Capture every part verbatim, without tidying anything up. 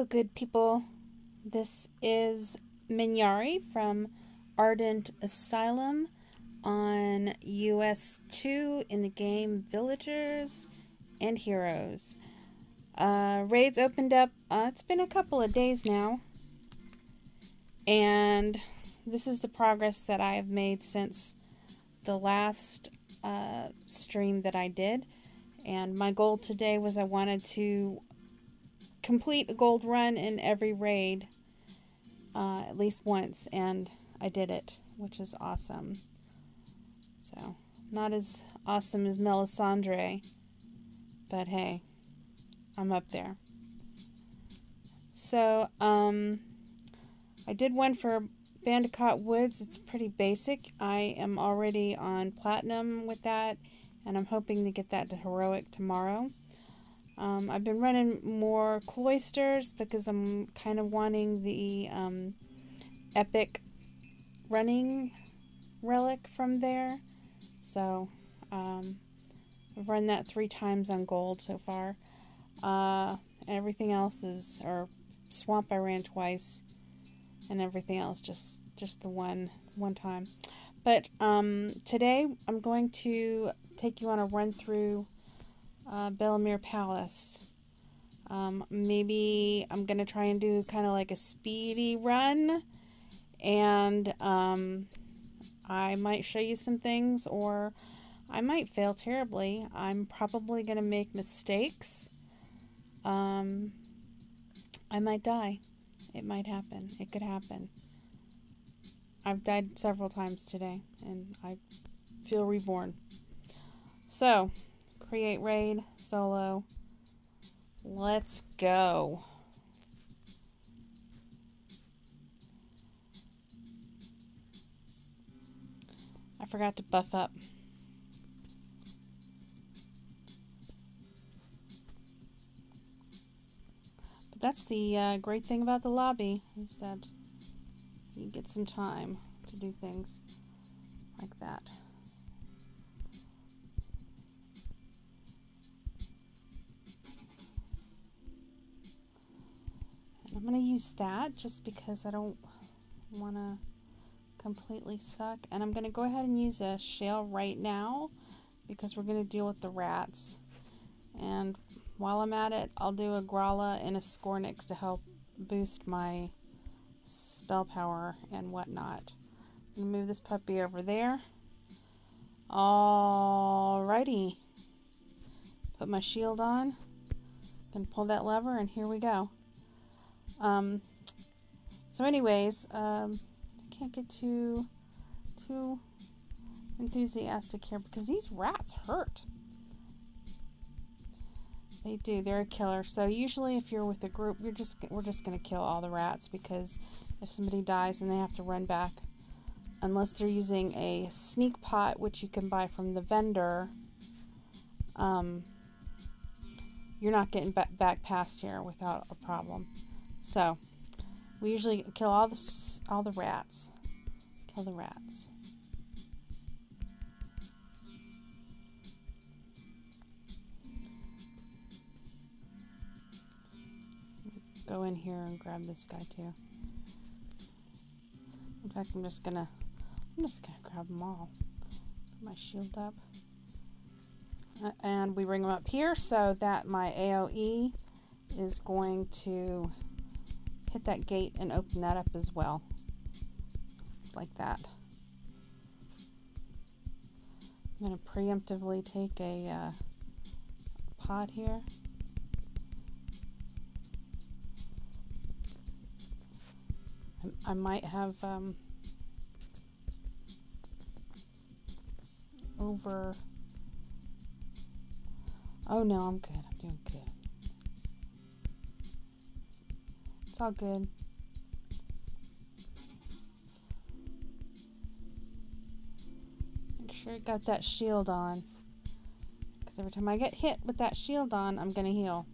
Hello, good people. This is Minyari from Ardent Asylum on U S two in the game Villagers and Heroes. Uh, raids opened up, uh, it's been a couple of days now, and this is the progress that I have made since the last uh, stream that I did. And my goal today was I wanted to complete a gold run in every raid uh, at least once, and I did it, which is awesome. So, not as awesome as Melisandre, but hey, I'm up there. So, um, I did one for Bandicott Woods. It's pretty basic. I am already on Platinum with that, and I'm hoping to get that to Heroic tomorrow. Um, I've been running more Cloisters because I'm kind of wanting the um, Epic running relic from there. So, um, I've run that three times on gold so far. Uh, and everything else is, or Swamp I ran twice, and everything else just, just the one, one time. But um, today I'm going to take you on a run through Uh, Bellemere Palace. Um, maybe I'm going to try and do kind of like a speedy run, and um, I might show you some things, or I might fail terribly. I'm probably going to make mistakes. Um, I might die. It might happen. It could happen. I've died several times today, and I feel reborn. So, create raid, solo. Let's go. I forgot to buff up. But that's the uh, great thing about the lobby, is that you get some time to do things like that. I'm going to use that just because I don't want to completely suck. And I'm going to go ahead and use a shale right now because we're going to deal with the rats. And while I'm at it, I'll do a Grala and a Scornix to help boost my spell power and whatnot. I'm going to move this puppy over there. Alrighty. Put my shield on. Gonna pull that lever, and here we go. Um, so anyways, um, I can't get too, too enthusiastic here because these rats hurt. They do, they're a killer. So usually if you're with a group, you're just, we're just going to kill all the rats, because if somebody dies and they have to run back, unless they're using a sneak pot, which you can buy from the vendor, um, you're not getting ba back past here without a problem. So, we usually kill all the all the rats. Kill the rats. Go in here and grab this guy too. In fact, I'm just gonna I'm just gonna grab them all. Put my shield up, uh, and we bring them up here so that my A O E is going to hit that gate and open that up as well, like that. I'm going to preemptively take a uh, pot here. I, I might have um, over... Oh no, I'm good. I'm doing good. It's all good. Make sure you got that shield on, because every time I get hit with that shield on, I'm going to heal.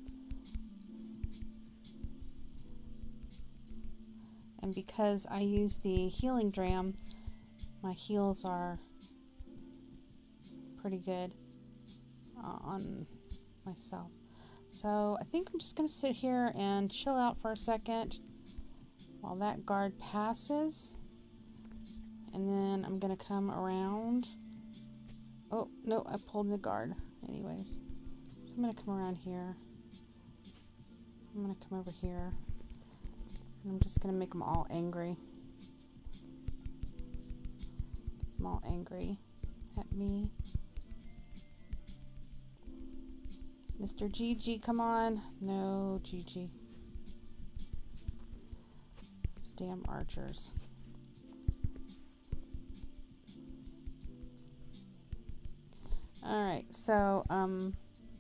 And because I use the healing dram, my heals are pretty good uh, on myself. So I think I'm just going to sit here and chill out for a second while that guard passes. And then I'm going to come around. Oh, no, I pulled the guard. Anyways, so I'm going to come around here. I'm going to come over here. And I'm just going to make them all angry. Get them all angry at me. Mister G G, come on. No, G G. These damn archers. Alright, so, um,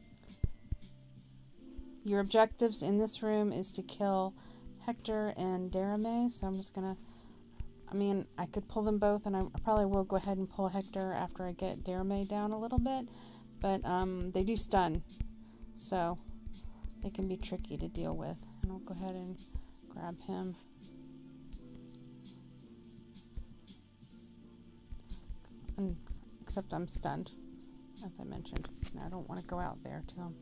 your objectives in this room is to kill Hector and Darame, so I'm just gonna, I mean, I could pull them both, and I probably will go ahead and pull Hector after I get Darame down a little bit, but, um, they do stun, so they can be tricky to deal with, and I'll go ahead and grab him. And, except I'm stunned, as I mentioned, and I don't want to go out there to him.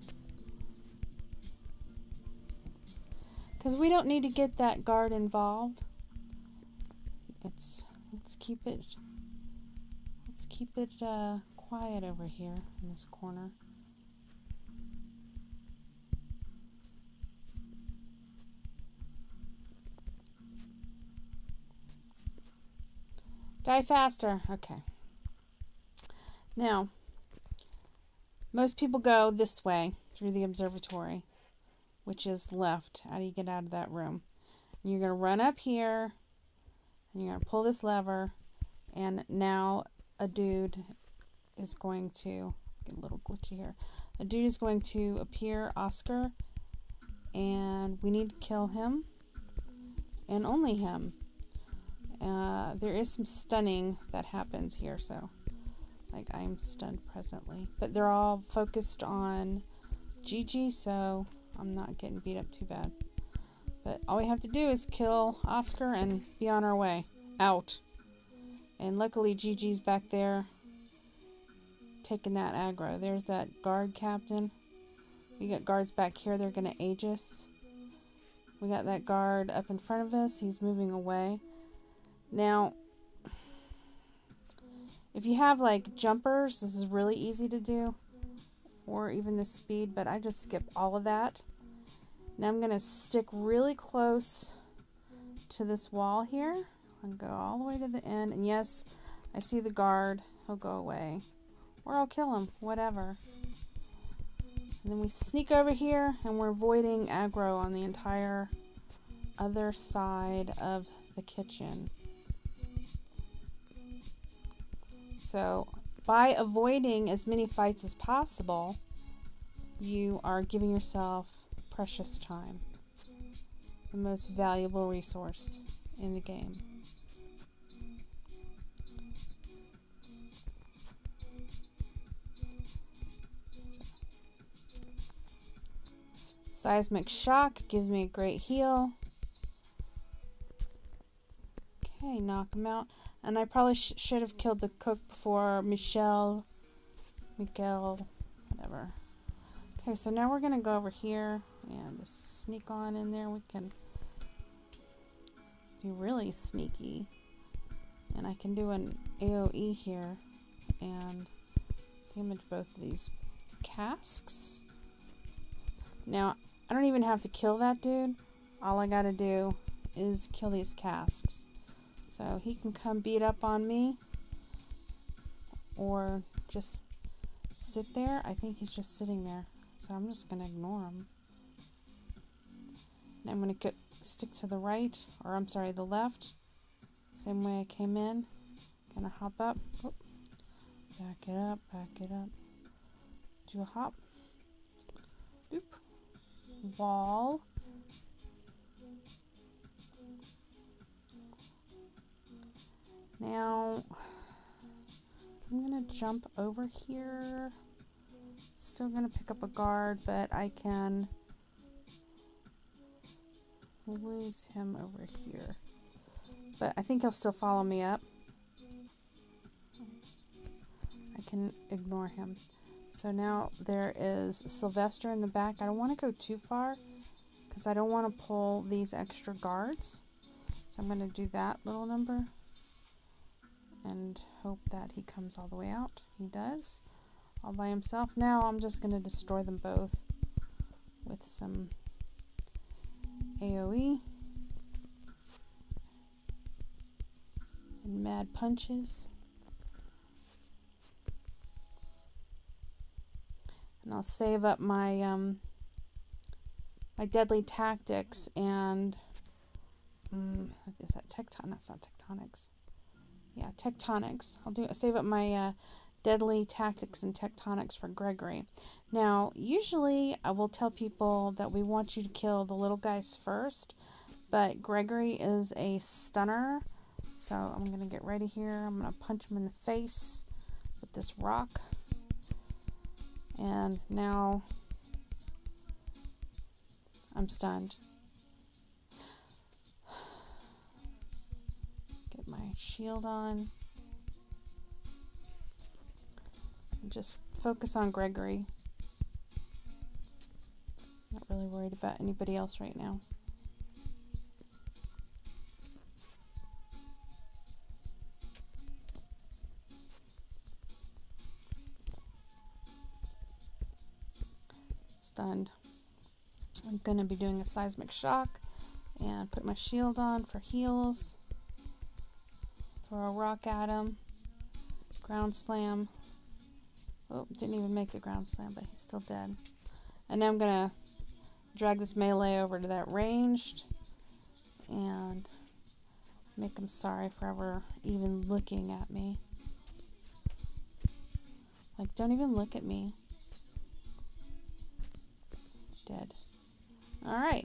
Because we don't need to get that guard involved. It's, let's keep it, let's keep it uh, quiet over here in this corner. Die faster. Okay. Now, most people go this way through the observatory, which is left. How do you get out of that room? And you're going to run up here, and you're going to pull this lever, and now a dude is going to, get a little glitchy here, a dude is going to appear, Oscar, and we need to kill him, and only him. Uh, there is some stunning that happens here, so, like, I'm stunned presently. But they're all focused on Gigi, so I'm not getting beat up too bad. But all we have to do is kill Oscar and be on our way out. And luckily Gigi's back there taking that aggro. There's that guard captain. We got guards back here. They're going to Aegis. We got that guard up in front of us. He's moving away. Now, if you have like jumpers, this is really easy to do. Or even the speed, but I just skip all of that. Now I'm going to stick really close to this wall here and go all the way to the end. And yes, I see the guard. He'll go away. Or I'll kill him. Whatever. And then we sneak over here and we're avoiding aggro on the entire other side of the kitchen. So, by avoiding as many fights as possible, you are giving yourself precious time. The most valuable resource in the game. So. Seismic shock gives me a great heal. Okay, knock him out. And I probably sh should have killed the cook before Michelle, Miguel, whatever. Okay, so now we're going to go over here and just sneak on in there. We can be really sneaky. And I can do an A O E here and damage both of these casks. Now, I don't even have to kill that dude. All I got to do is kill these casks. So he can come beat up on me or just sit there. I think he's just sitting there. So I'm just going to ignore him. And I'm going to stick to the right, or I'm sorry, the left. Same way I came in. Going to hop up. Oop. Back it up, back it up. Do a hop. Oop. Wall. Now, I'm going to jump over here. Still going to pick up a guard, but I can lose him over here. But I think he'll still follow me up. I can ignore him. So now there is Sylvester in the back. I don't want to go too far because I don't want to pull these extra guards. So I'm going to do that little number and hope that he comes all the way out. He does, all by himself. Now I'm just going to destroy them both with some A O E and mad punches. And I'll save up my um, my deadly tactics and um, is that tecton? That's not tectonics. Yeah, tectonics. I'll do save up my uh, deadly tactics and tectonics for Gregory. Now, usually I will tell people that we want you to kill the little guys first, but Gregory is a stunner, so I'm gonna get ready here. I'm gonna punch him in the face with this rock. And now I'm stunned. Get my shield on. And just focus on Gregory. Not really worried about anybody else right now. Stunned. I'm going to be doing a seismic shock and put my shield on for heals. Throw a rock at him. Ground slam. Oh, didn't even make the ground slam, but he's still dead. And now I'm going to drag this melee over to that ranged and make him sorry for ever even looking at me. Like, don't even look at me. Dead. Alright.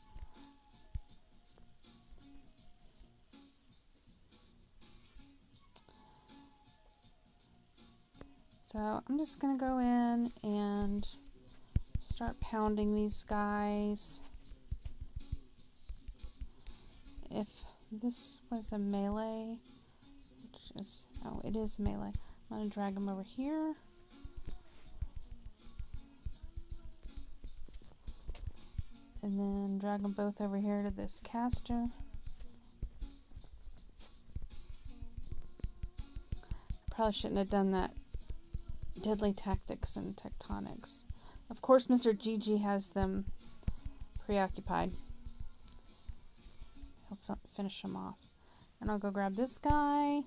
So I'm just going to go in and start pounding these guys. If this was a melee, which is, oh, it is melee, I'm going to drag him over here. And then drag them both over here to this caster. Probably shouldn't have done that deadly tactics and tectonics. Of course, Mister G G has them preoccupied. He'll f finish them off. And I'll go grab this guy.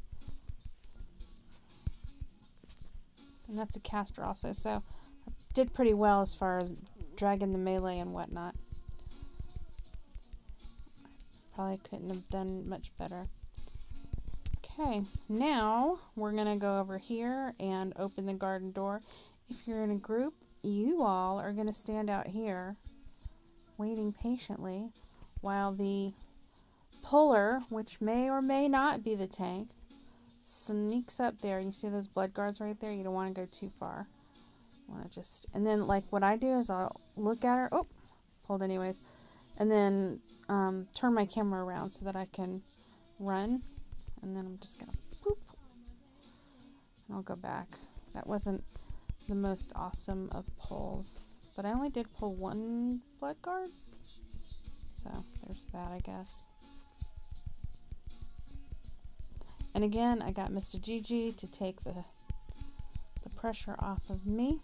And that's a caster also, so I did pretty well as far as dragging the melee and whatnot. Probably couldn't have done much better. Okay, now we're going to go over here and open the garden door. If you're in a group, you all are going to stand out here waiting patiently while the puller, which may or may not be the tank, sneaks up there. You see those blood guards right there? You don't want to go too far. You want to just, and then like what I do is I'll look at her. Oh, pulled anyways. And then um, turn my camera around so that I can run. And then I'm just going to boop. And I'll go back. That wasn't the most awesome of pulls. But I only did pull one blood guard. So there's that, I guess. And again, I got Mister G G to take the, the pressure off of me.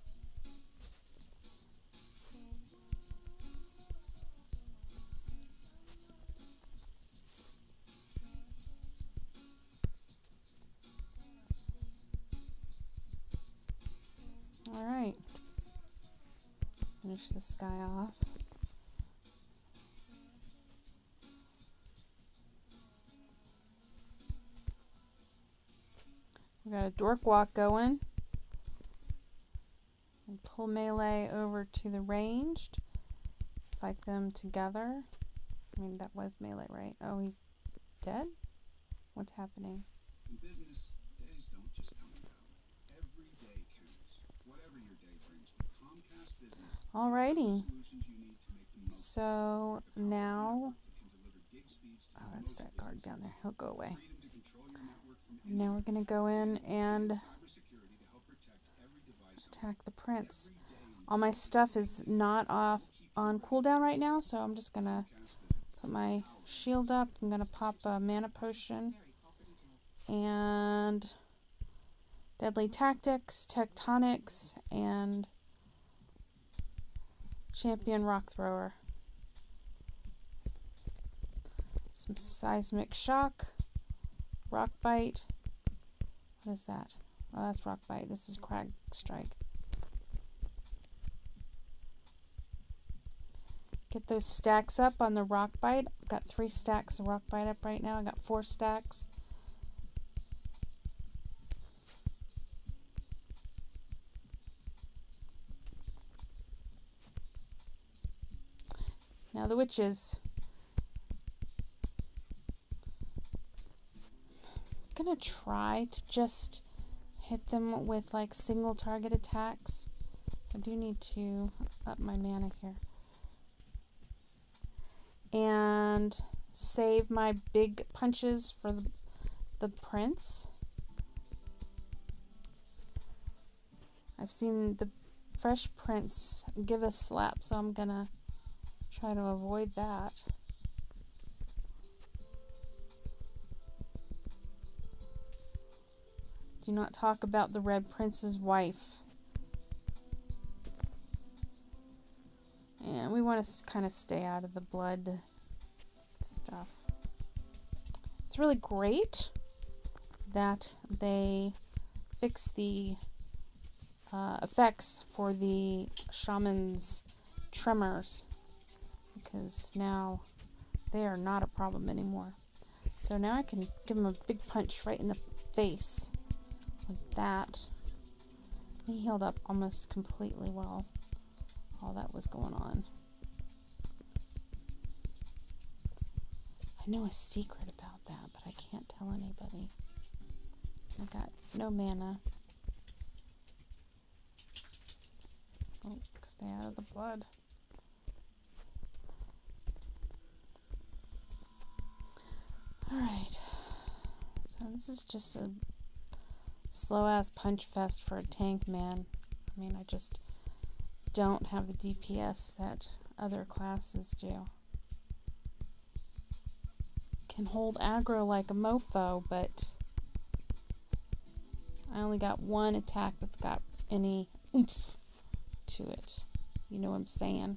Alright, finish this guy off. We got a dork walk going. And pull melee over to the ranged. Fight them together. I mean, that was melee, right? Oh, he's dead? What's happening? In business, days don't just come and go. Every day counts. Whatever your day brings with Comcast Business. Alrighty. Solutions you need to make the most. So now, That can deliver gig speeds to oh, that's that guard down there. He'll go away. freedom to control your network from Now we're going to go in and cybersecurity to help protect every device attack the prince. All my stuff is not off on cooldown right now, so I'm just gonna put my shield up. I'm gonna pop a mana potion and deadly tactics, tectonics, and champion rock thrower. Some seismic shock, rock bite. What is that? Oh, that's rock bite. This is crag strike. Get those stacks up on the rock bite. I've got three stacks of rock bite up right now. I got four stacks. Now the witches. I'm gonna try to just hit them with like single target attacks. I do need to up my mana here. And save my big punches for the, the prince. I've seen the Fresh Prince give a slap, so I'm gonna try to avoid that. Do not talk about the Red Prince's wife. And we want to kind of stay out of the blood stuff. It's really great that they fix the uh, effects for the shaman's tremors, because now they are not a problem anymore. So now I can give him a big punch right in the face like that. He healed up almost completely well. All that was going on. I know a secret about that, but I can't tell anybody. I got no mana. Oh, stay out of the blood. Alright. So this is just a slow-ass punch fest for a tank, man. I mean, I just don't have the D P S that other classes do. Can hold aggro like a mofo, but I only got one attack that's got any oomph to it. You know what I'm saying?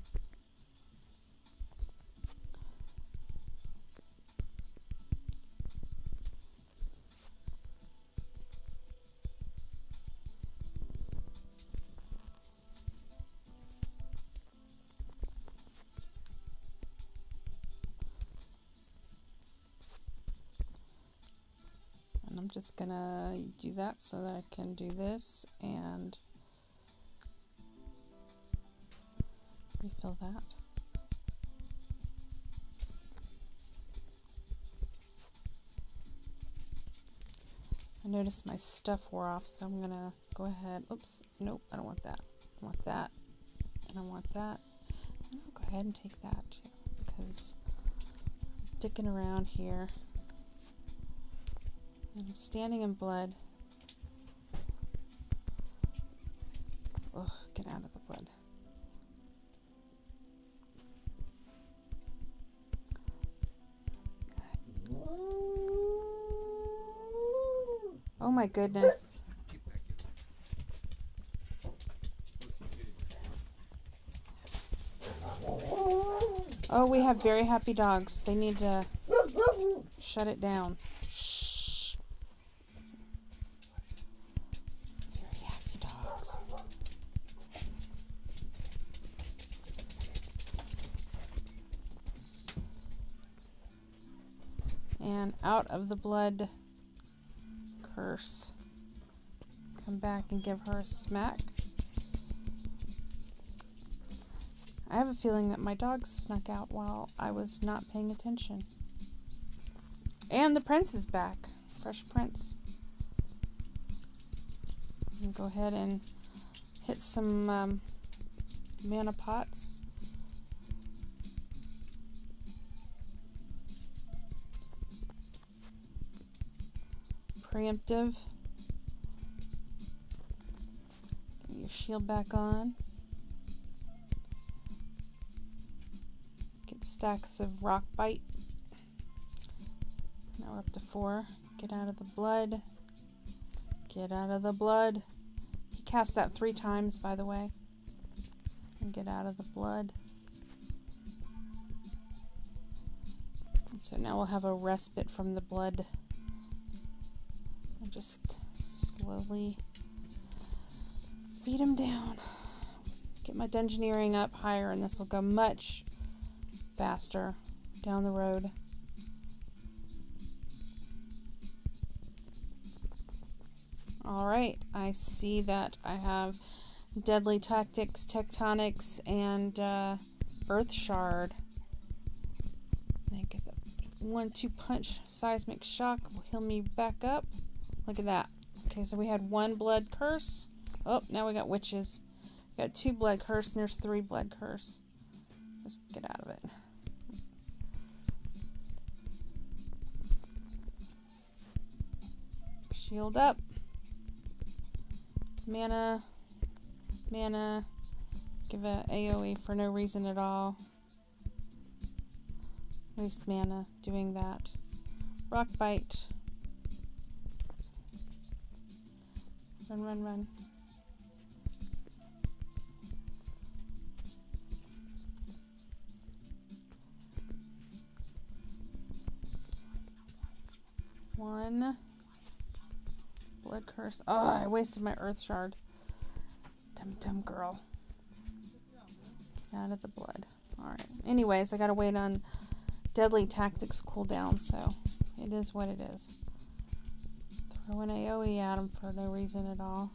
I'm just gonna do that so that I can do this and refill that. I noticed my stuff wore off, so I'm gonna go ahead. Oops, nope, I don't want that. I want that, and I want that. And I'll go ahead and take that too, because I'm dicking around here. And I'm standing in blood. Ugh, get out of the blood. Oh my goodness. Oh, we have very happy dogs. They need to shut it down. And out of the blood curse. Come back and give her a smack. I have a feeling that my dogs snuck out while I was not paying attention. And the prince is back. Fresh Prince. And go ahead and hit some um, mana pots. Preemptive. Get your shield back on. Get stacks of rock bite. Now we're up to four. Get out of the blood. Get out of the blood. He cast that three times, by the way. And get out of the blood. And so now we'll have a respite from the blood. I'll just slowly beat him down. Get my dungeoneering up higher, and this will go much faster down the road. Alright, I see that I have Deadly Tactics, Tectonics, and uh, Earth Shard. Then get the one two punch Seismic Shock will heal me back up. Look at that. Okay, so we had one blood curse. Oh, now we got witches. We got two blood curse, and there's three blood curse. Just get out of it. Shield up. Mana. Mana. Give a AoE for no reason at all. Waste mana doing that. Rock bite. Run, run, run. One. Blood curse. Oh, I wasted my earth shard. Dumb, dumb girl. Get out of the blood. Alright. Anyways, I gotta wait on Deadly Tactics cooldown, so it is what it is. Throw an AoE at him for no reason at all.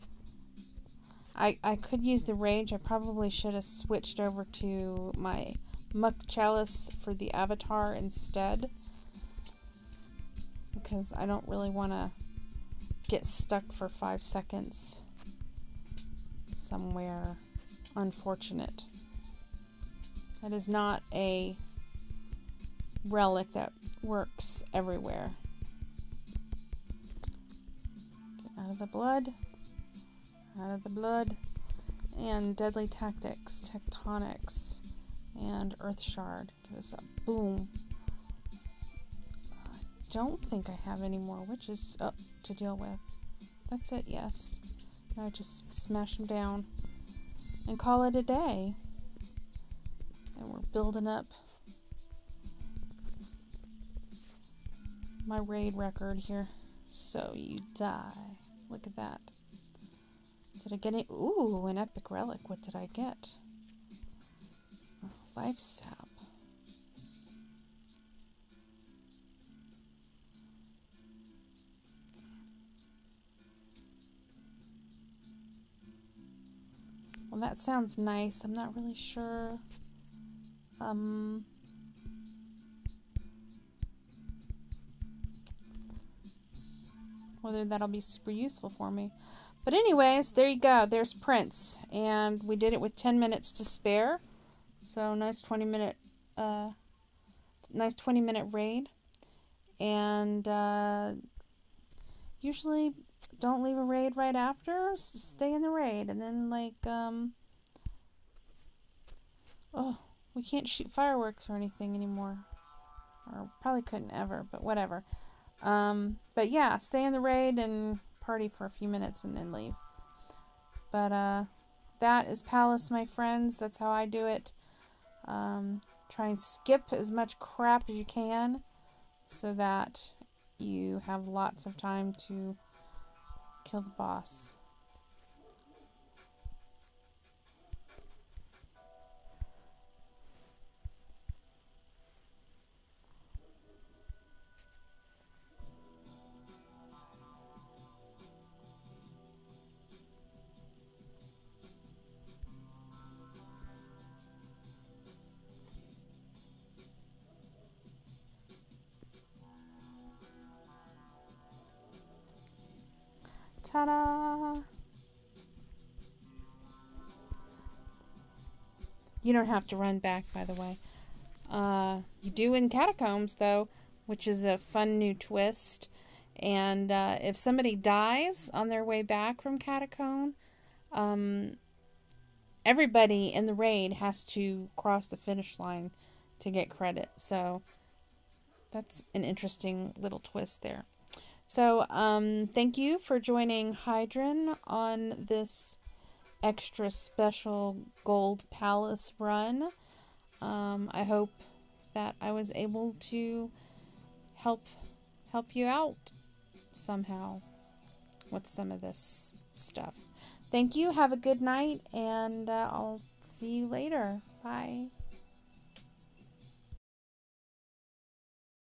I, I could use the rage. I probably should have switched over to my Muck Chalice for the avatar instead. Because I don't really want to get stuck for five seconds somewhere unfortunate. That is not a relic that works everywhere. Get out of the blood. Out of the blood. And Deadly Tactics, Tectonics, and Earth Shard. Give us a boom. I don't think I have any more witches up to deal with. That's it, yes. Now I just smash them down and call it a day. And we're building up my raid record here. So you die. Look at that. Did I get it? Ooh, an epic relic. What did I get? A life sap. Well, that sounds nice. I'm not really sure um, whether that'll be super useful for me. But anyways, there you go. There's Prince. And we did it with ten minutes to spare. So nice twenty minute uh, nice twenty minute raid. And uh, usually don't leave a raid right after. Stay in the raid. And then like um oh, we can't shoot fireworks or anything anymore. Or probably couldn't ever, but whatever. Um, but yeah, stay in the raid and party for a few minutes and then leave. But uh, that is Palace, my friends. That's how I do it. Um, try and skip as much crap as you can so that you have lots of time to kill the boss. Ta-da! You don't have to run back, by the way. Uh, you do in Catacombs, though, which is a fun new twist. And uh, if somebody dies on their way back from Catacomb, um, everybody in the raid has to cross the finish line to get credit. So that's an interesting little twist there. So um, thank you for joining Hydron on this extra special Gold Palace run. Um, I hope that I was able to help help you out somehow with some of this stuff. Thank you. Have a good night, and uh, I'll see you later. Bye.